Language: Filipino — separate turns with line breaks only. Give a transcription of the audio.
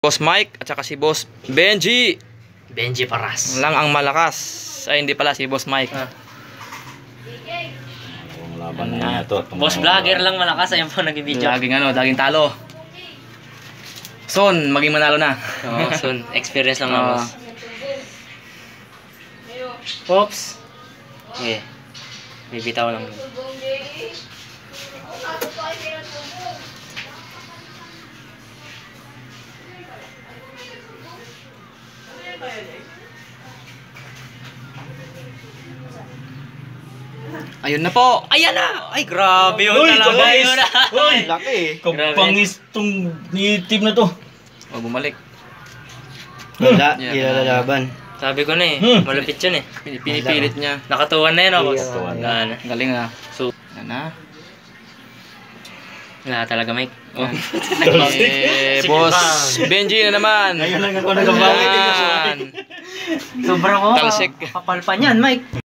Boss Mike at saka si Boss Benji.
Benji Paras.
Lang ang malakas. Ay, hindi pala si Boss Mike.
Laban na ito.
Boss vlogger lang malakas. Ayan po nag-video.
Laging talo. Son, maging manalo na.
Oo, soon. Experience lang na boss. Pops. Okay. Bibitaw lang.
Ayun na po.
Ayan na! Ay, grabe yun
Uy,
talaga
guys!
yun.
Uy, laki eh. Kapangis tong team na to.
O, bumalik.
Wala,
Yeah.
hindi lalaban.
Sabi ko na eh, malapit yun eh.
Pinipilit niya.
Nakatuwan na yun, boss.
Nakatuwan
Na.
Ang galing na.
So,
Yan na.
wala talaga, Mike. Oh.
Eh, Boss Benji na naman.
Ngayon lang ako nagabawi.
Yan.
Sobrang
Talsik.
kapal pa niyan, Mike.